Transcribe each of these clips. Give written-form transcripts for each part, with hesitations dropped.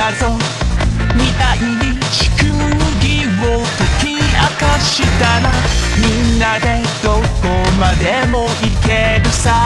謎みたいに地球儀を解き明かしたらみんなでどこまでも行けるさ。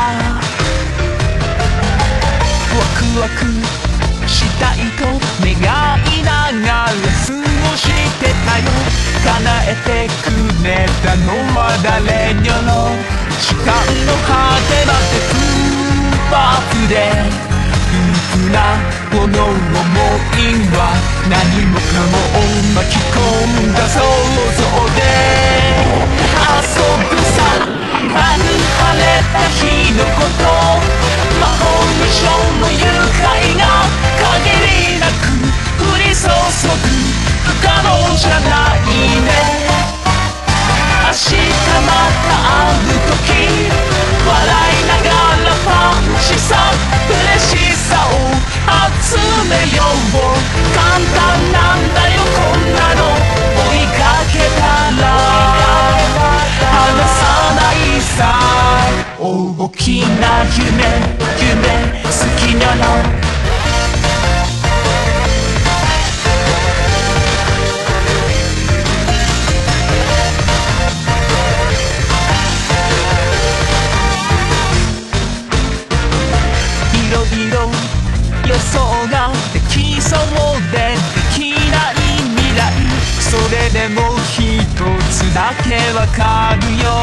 ワクワクしたいと願いながら過ごしてたよ。叶えてくれたのは誰よの時間の果てまでフーバーフでなこの想いは何もかもを巻き込んだ想像で遊ぶさ。ある晴れた日のこと魔法無償の愉快が限りなく降り注ぐ不可能じゃないね。明日また会う時笑いながらパンチさ嬉しさを集めよう。簡単なんだよこんなの追いかけたら離さないさ。大きな夢好きなの予想ができそうでできない未来それでも一つだけわかるよ。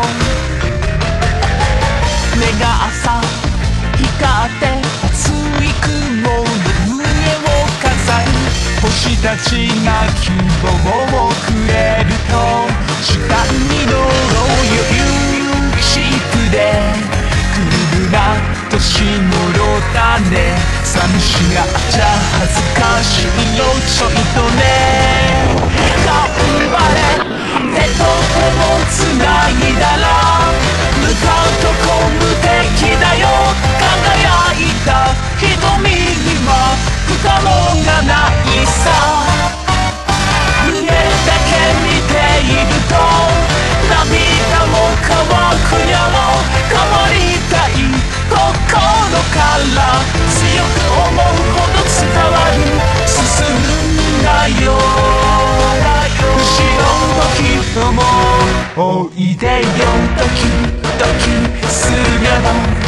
目が朝光って熱い雲の上を飾る星たちが希望をくれると時間に乗ろうよゆしくでクールな年頃だね。寂しがっちゃ恥ずかしいよちょいとね。頑張れ手と手をつないだら向かうとこ無敵だよ。輝いた瞳には不可能がないさ。胸だけ見ていると涙も乾くやろ。変わりたい心から強く思うほど伝わる進むんだよ。後ろの人もおいでよドキドキするやろ。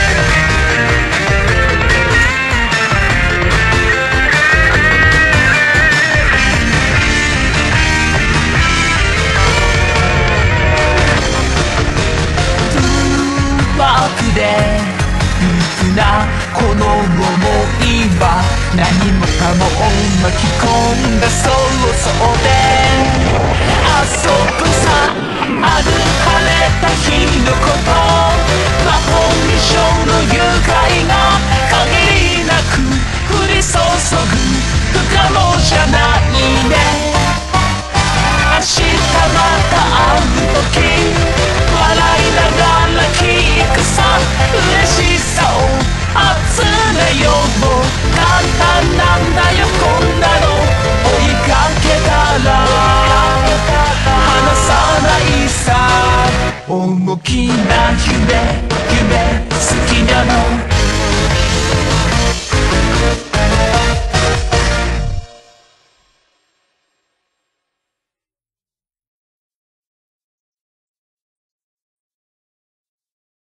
この想いは何もかもを巻き込んだ想像で遊ぶさ。ある晴れた日のこと魔法無償の愉快が限りなく降り注ぐ不可能じゃないね。明日また会う時笑いながら聞くさ嬉しさを集めよう。簡単なんだよこんなの追いかけたら離さないさ。大きな夢好きなの